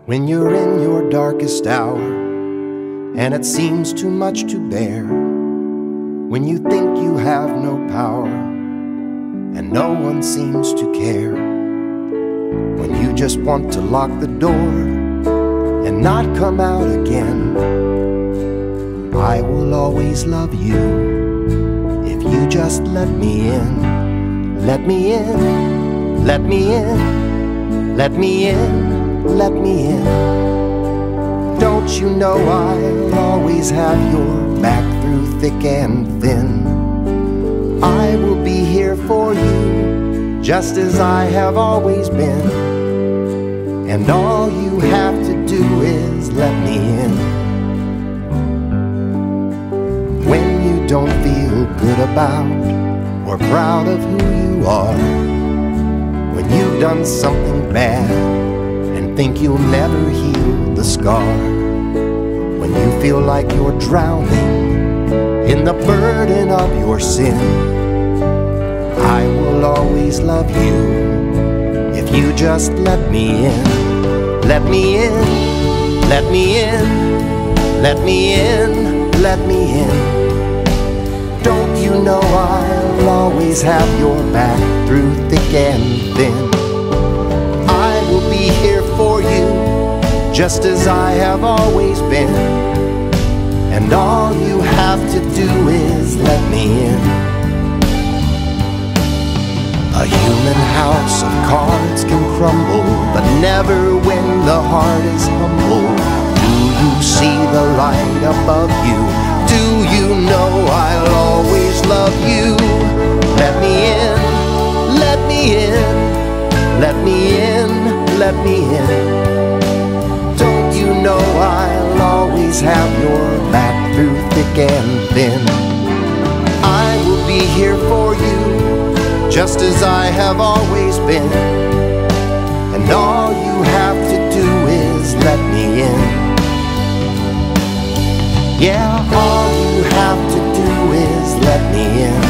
When you're in your darkest hour and it seems too much to bear, when you think you have no power and no one seems to care, when you just want to lock the door and not come out again, I will always love you if you just let me in. Let me in, let me in, let me in, let me in. Don't you know I'll always have your back through thick and thin? I will be here for you just as I have always been, and all you have to do is let me in. When you don't feel good about or proud of who you are, when you've done something bad and think you'll never heal the scar, when you feel like you're drowning in the burden of your sin, I will always love you if you just let me in. Let me in, let me in, let me in, let me in. Don't you know I'll always have your back through thick and thin? I will be here for you just as I have always been, and all you have to do is let me in. A human house of cards can crumble, but never when the heart is humble. Do you see the light above you? Do you know I'll always love you? Let me in, let me in, let me in, let me in. Don't you know I'll always have your back through thick and thin? I will be here for you just as I have always been, and all you have to do is let me in. Yeah, all you have to do is let me in.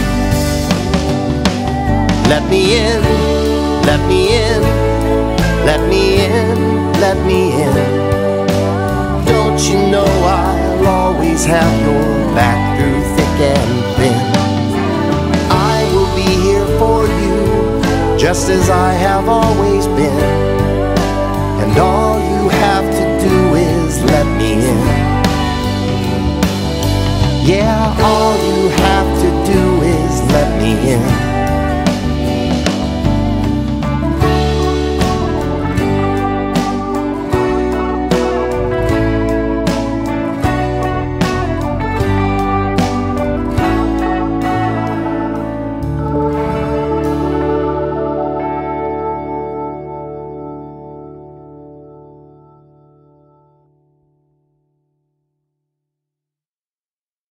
Let me in, let me in, let me in, let me in. Don't you know I'll always have your back through thick and thin? I will be here for you just as I have always been, and all you have to do is let me in. Yeah, all you have to do is let me in.